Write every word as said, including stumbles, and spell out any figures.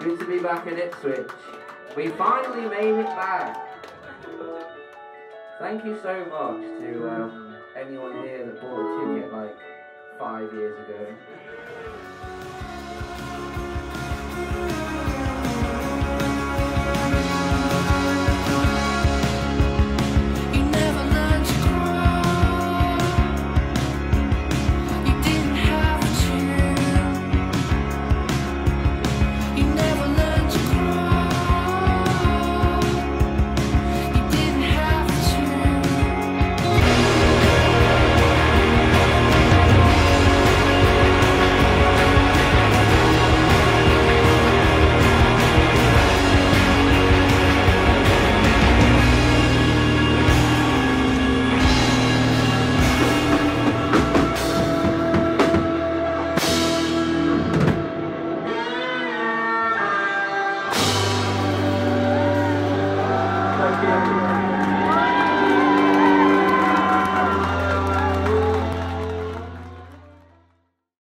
Good to be back in Ipswich. We finally made it back. Thank you so much to um, anyone here that bought a ticket like five years ago. Thank you.